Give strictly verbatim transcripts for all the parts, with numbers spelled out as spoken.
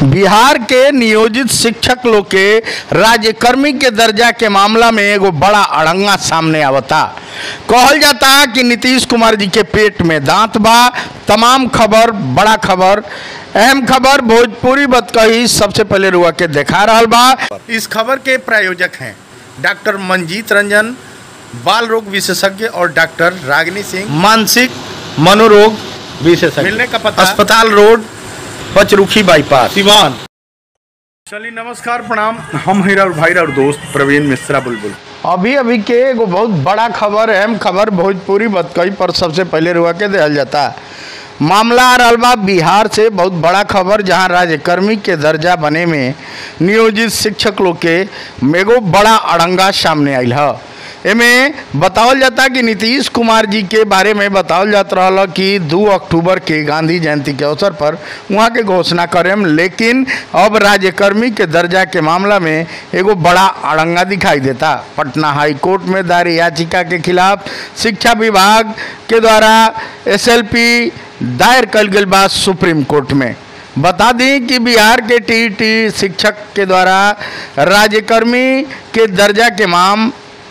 बिहार के नियोजित शिक्षक लोग के राज्यकर्मी के दर्जा के मामला में एगो बड़ा अड़ंगा सामने आवता। कहल जाता कि नीतीश कुमार जी के पेट में दांत बा। तमाम खबर, बड़ा खबर, अहम खबर भोजपुरी बतकही सबसे पहले रुआ के देखा रहा बा। इस खबर के प्रायोजक हैं डॉक्टर मंजीत रंजन, बाल रोग विशेषज्ञ, और डॉक्टर रागिनी सिंह, मानसिक मनोरोग विशेषज्ञ। मिलने का पता अस्पताल रोड, पचरुखी बाईपास, सिवान। चलिए नमस्कार, प्रणाम। हम हीरा और भाई और दोस्त प्रवीण मिश्रा बुलबुल। अभी अभी के एगो बहुत बड़ा खबर, अहम खबर भोजपुरी बतकही पर सबसे पहले रुआ के दिया जाता। मामला आ रहा बा बिहार से, बहुत बड़ा खबर, जहां राज्यकर्मी के दर्जा बने में नियोजित शिक्षक लोग के एगो बड़ा अड़ंगा सामने आयल है। एमें बतावल जाता कि नीतीश कुमार जी के बारे में बतावल जात रहा कि दो अक्टूबर के गांधी जयंती के अवसर पर वहाँ के घोषणा करें, लेकिन अब राज्यकर्मी के दर्जा के मामला में एगो बड़ा अड़ंगा दिखाई देता। पटना हाई कोर्ट में दायर याचिका के खिलाफ शिक्षा विभाग के द्वारा एस एल पी दायर कल गई बात सुप्रीम कोर्ट में। बता दें कि बिहार के टी टी शिक्षक के द्वारा राज्यकर्मी के दर्जा के माम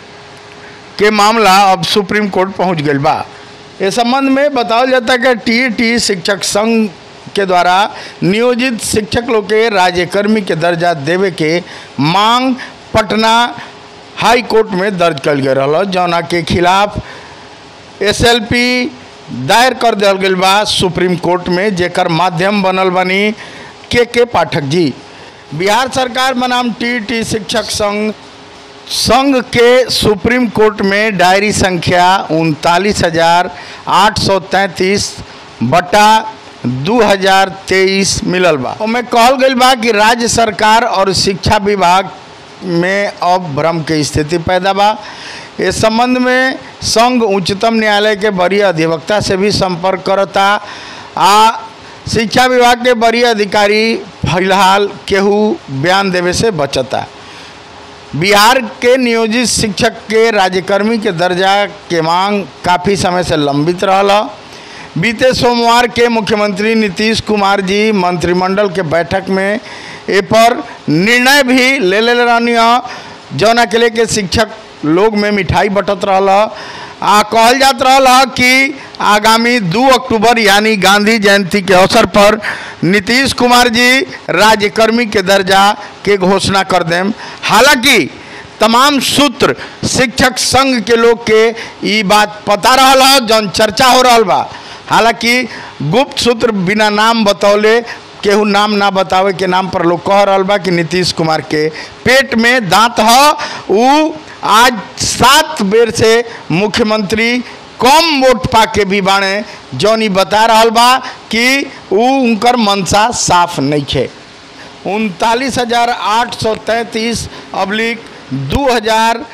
के मामला अब सुप्रीम कोर्ट पहुंच गई बा। इस संबंध में बताया जाता है कि टी टी शिक्षक संघ के द्वारा नियोजित शिक्षक लोग के राज्यकर्मी के दर्जा देवे के मांग पटना हाई कोर्ट में दर्ज कल गई रहा, जौना के खिलाफ एस एल पी दायर कर दिया गई बा सुप्रीम कोर्ट में, जेकर माध्यम बनल बनी के के पाठक जी। बिहार सरकार बनाम टी टी शिक्षक संघ संघ के सुप्रीम कोर्ट में डायरी संख्या उनतालीस हजार आठ सौ तैंतीस बटा दो हजार तेईस मिलल बा। में कहल गई बा कि राज्य सरकार और शिक्षा विभाग में अब भ्रम के स्थिति पैदा बा। इस संबंध में संघ उच्चतम न्यायालय के वरीय अधिवक्ता से भी संपर्क करता। आ शिक्षा विभाग के वरीय अधिकारी फिलहाल केहू बयान देवे से बचता। बिहार के नियोजित शिक्षक के राज्यकर्मी के दर्जा के मांग काफ़ी समय से लंबित रहा। बीते सोमवार के मुख्यमंत्री नीतीश कुमार जी मंत्रिमंडल के बैठक में ए पर निर्णय भी ले ले रहनी, जौना के लेके शिक्षक लोग में मिठाई बटत रहा। आ कहल जात रहा कि आगामी दो अक्टूबर यानी गांधी जयंती के अवसर पर नीतीश कुमार जी राज्यकर्मी के दर्जा के घोषणा कर दें। हालांकि तमाम सूत्र शिक्षक संघ के लोग के ये बात पता रहा, जौन चर्चा हो रहा बा। हालांकि गुप्त सूत्र बिना नाम बतौले, केहू नाम ना बतावे के नाम पर लोग कह रहा बा कि नीतीश कुमार के पेट में दांत है। उ आज सात बेर से मुख्यमंत्री कम वोट पाके भी बाणे, जौनी बता रहा बा कि उ उनकर मनसा साफ नहीं है। उनतालीस हजार आठ सौ तैंतीस अब्लिक दो हजार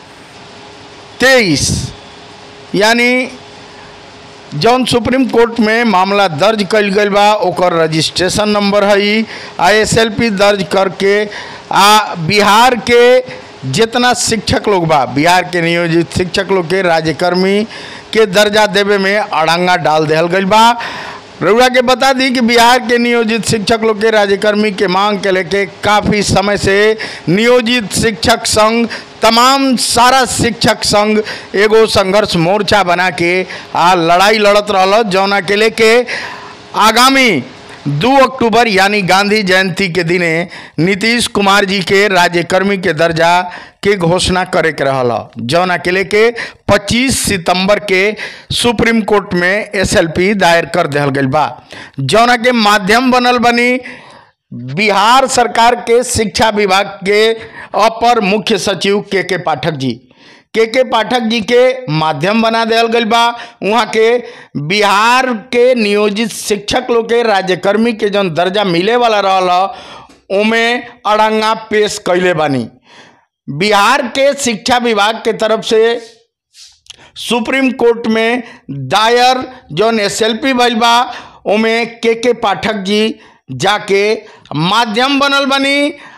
तेईस यानी जौन सुप्रीम कोर्ट में मामला दर्ज कल गई बा, ओकर रजिस्ट्रेशन नंबर है। आई एस एल पी दर्ज करके आ बिहार के जितना शिक्षक लोग बा, बिहार के नियोजित शिक्षक लोग के राज्यकर्मी के दर्जा देवे में अड़ंगा डाल दिया गई बा। रउआ के बता दी कि बिहार के नियोजित शिक्षक लोग के राज्यकर्मी के मांग के लेके काफ़ी समय से नियोजित शिक्षक संघ, तमाम सारा शिक्षक संघ एगो संघर्ष मोर्चा बना के आ लड़ाई लड़त रहा, जौना के लेके आगामी दो अक्टूबर यानी गांधी जयंती के दिने नीतीश कुमार जी के राज्यकर्मी के दर्जा के घोषणा करे के रहला, जौना के लेके पच्चीस सितंबर के सुप्रीम कोर्ट में एस एल पी दायर कर दिया गई बा, जौना के माध्यम बनल बनी बिहार सरकार के शिक्षा विभाग के अपर मुख्य सचिव के के पाठक जी। के के पाठक जी के माध्यम बना दिया गई बा। वहाँ के बिहार के नियोजित शिक्षक लोग के राज्यकर्मी के जौन दर्जा मिले वाला रहा, उमें अड़ंगा पेश कैले बानी। बिहार के शिक्षा विभाग के तरफ से सुप्रीम कोर्ट में दायर जौन एस एल पी भइल बा, उमें के के पाठक जी जाके माध्यम बनल बनी।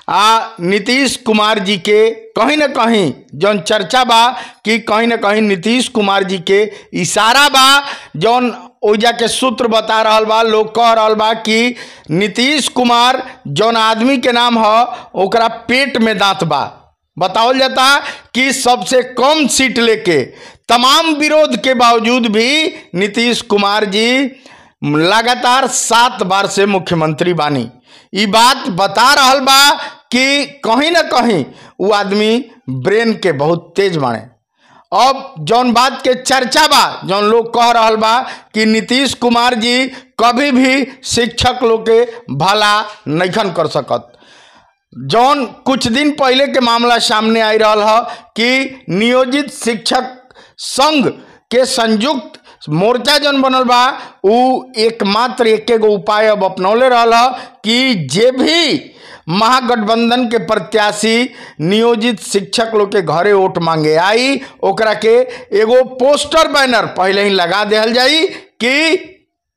आ नीतीश कुमार जी के कहीं ना कहीं जौन चर्चा बा कि कहीं ना कहीं नीतीश कुमार जी के इशारा बा, जौन ओजा के सूत्र बता रहा बा, लोग कह रहा बा कि नीतीश कुमार जौन आदमी के नाम है ओकरा पेट में दांत बा। बतावल जाता कि सबसे कम सीट लेके तमाम विरोध के बावजूद भी नीतीश कुमार जी लगातार सात बार से मुख्यमंत्री बानी। ये बात बता रहा बा कि कहीं ना कहीं वो आदमी ब्रेन के बहुत तेज बाने। अब जौन बात के चर्चा बा, जौन लोग कह रहा बा कि नीतीश कुमार जी कभी भी शिक्षक लोग के भला नहीं कर सकत। जौन कुछ दिन पहले के मामला सामने आई रहा है कि नियोजित शिक्षक संघ के संयुक्त मोर्चा जौन बनल बा उ एकमात्र एक एगो उपाय अब अपनौले रहा कि जे भी महागठबंधन के प्रत्याशी नियोजित शिक्षक लोग के घरे वोट मांगे आई ओकरा के एगो पोस्टर बैनर पहले ही लगा दिया जाई कि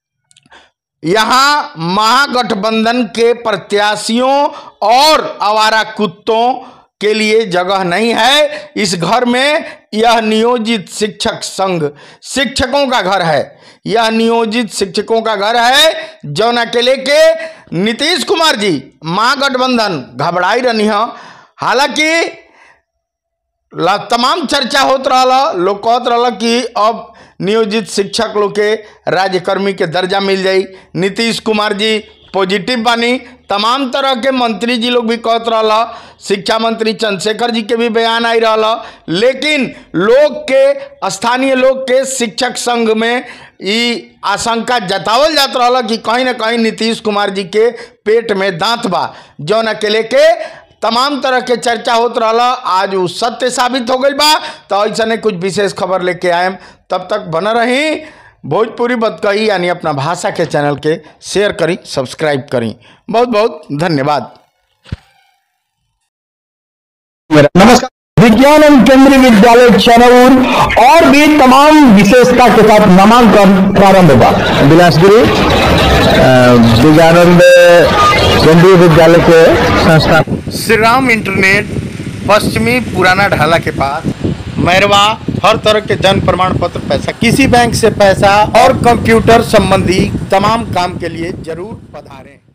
यहाँ महागठबंधन के प्रत्याशियों और आवारा कुत्तों के लिए जगह नहीं है। इस घर में यह नियोजित शिक्षक संघ शिक्षकों का घर है, यह नियोजित शिक्षकों का घर है। जौन अकेले के नीतीश कुमार जी महागठबंधन घबराई रही है। हालांकि तमाम चर्चा होत रहा, लोग कहत रहा कि अब नियोजित शिक्षक लोग के राज्यकर्मी के दर्जा मिल जाई। नीतीश कुमार जी पॉजिटिव बानी, तमाम तरह के मंत्री जी लोग भी कहत रहा, शिक्षा मंत्री चंद्रशेखर जी के भी बयान आई रहा, लेकिन लोग के स्थानीय लोग के शिक्षक संघ में ये आशंका जतावल जात रहा कि कहीं ना कहीं नीतीश कुमार जी के पेट में दांत बा। जौन अकेले के तमाम तरह के चर्चा होत रहा, आज वो सत्य साबित हो गई बा। तो ऐसा ने कुछ विशेष खबर लेके आए, तब तक बना रही भोजपुरी बतकही यानी अपना भाषा के चैनल के शेयर करी, सब्सक्राइब करी। बहुत बहुत धन्यवाद। नमस्कार। विज्ञान एवं केंद्रीय विद्यालय चनौर और भी तमाम विशेषता के साथ नामांकन प्रारंभ हुआ। बिलासपुरी विज्ञानंद केंद्रीय विद्यालय के संस्था श्री राम इंटरनेट पश्चिमी पुराना ढाला के पास मैरवा हर तरह के जन्म प्रमाण पत्र, पैसा, किसी बैंक से पैसा और कंप्यूटर संबंधी तमाम काम के लिए जरूर पधारें।